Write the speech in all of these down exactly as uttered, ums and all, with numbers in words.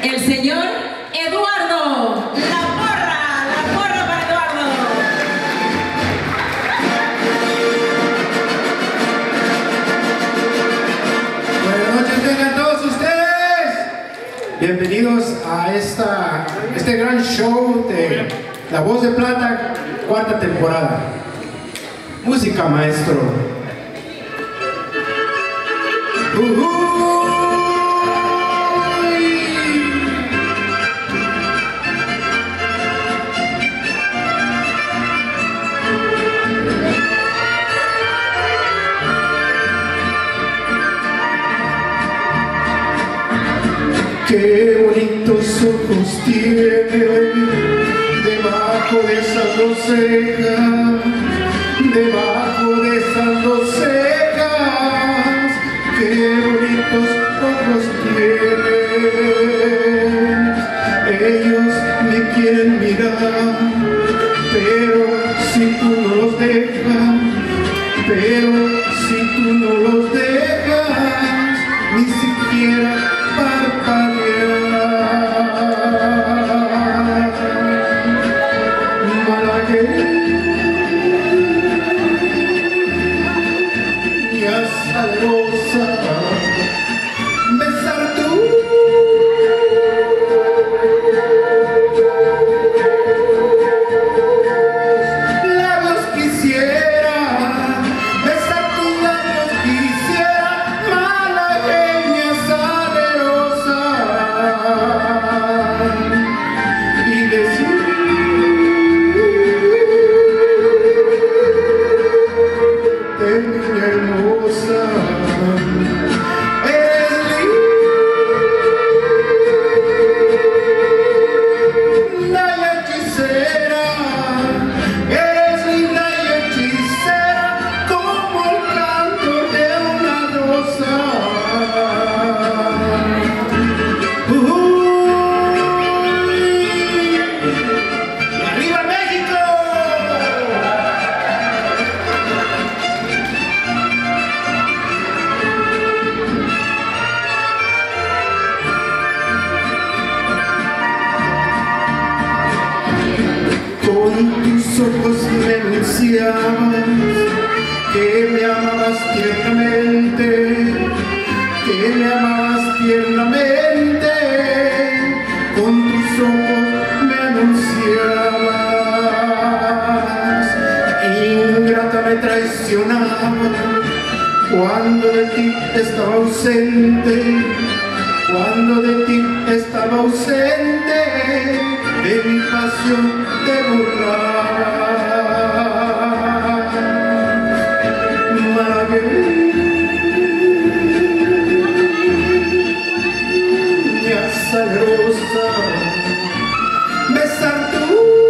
el señor Eduardo. La porra, la porra para Eduardo. Buenas noches tengan todos ustedes. Bienvenidos a esta, este gran show de La Voz de Plata, cuarta temporada. Música, maestro. Uh -huh. Qué bonitos ojos tiene debajo de esas dos cejas, debajo de esas dos cejas. Qué bonitos ojos tiene. Ellos me quieren mirar, pero si tú no los dejas, pero si tú no los dejas, ni siquiera parpadear. Malagueña sabrosa, besar tus labios quisiera, besar tus labios quisiera, malagueña salerosa, y decir niña hermosa, eres linda y hechicera, eres linda y hechicera como el canto de una rosa. Uy, y arriba México. Con tus ojos me anunciabas que me amabas tiernamente, que me amabas tiernamente. Con tus ojos me anunciabas, ingrata me traicionaba cuando de ti estaba ausente, cuando de ti estaba ausente, de mi pasión te burlaba. Malagueña sabrosa, besar tus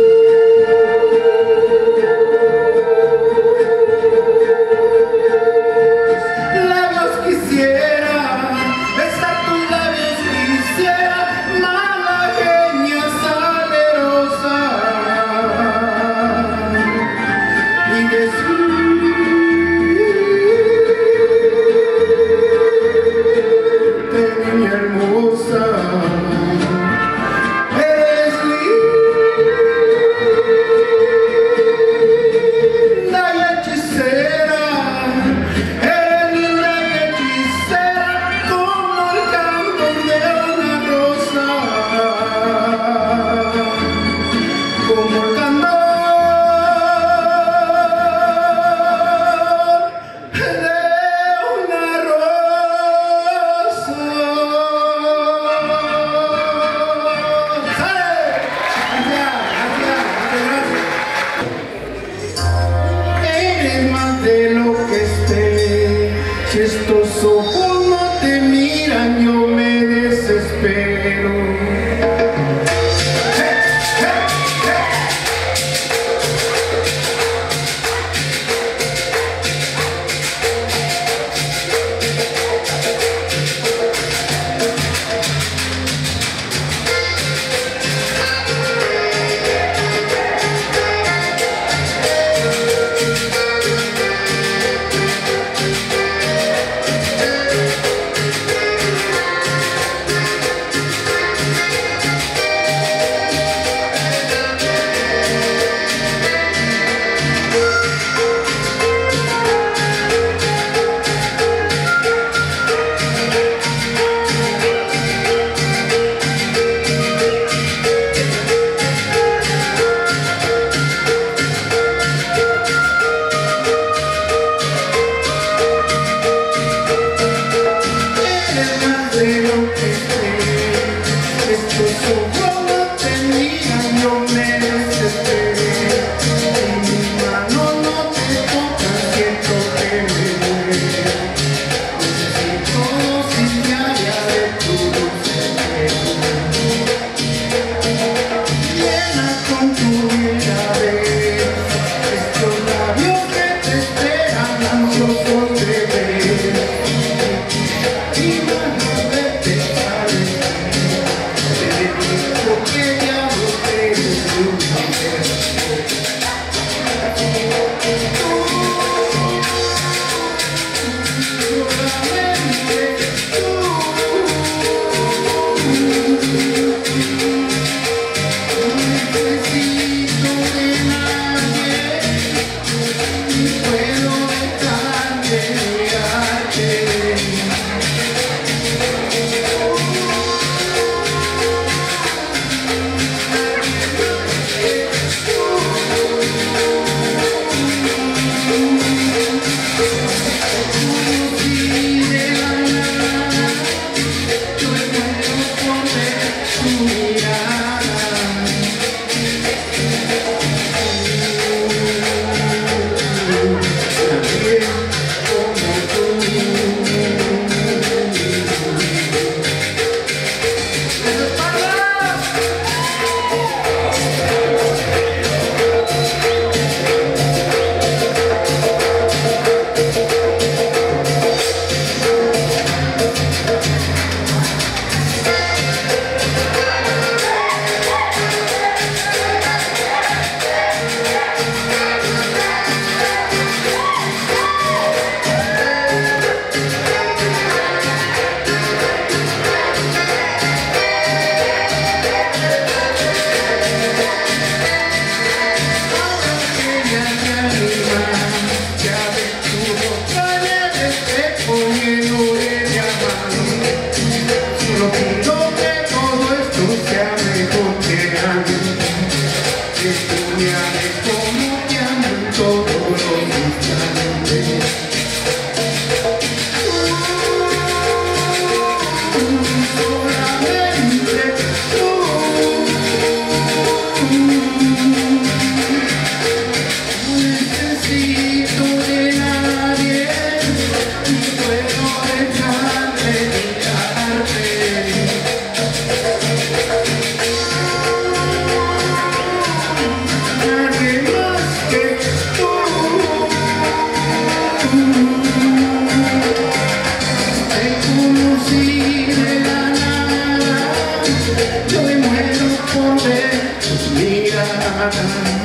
labios quisiera, besar tus labios quisiera, malagueña salerosa. Mira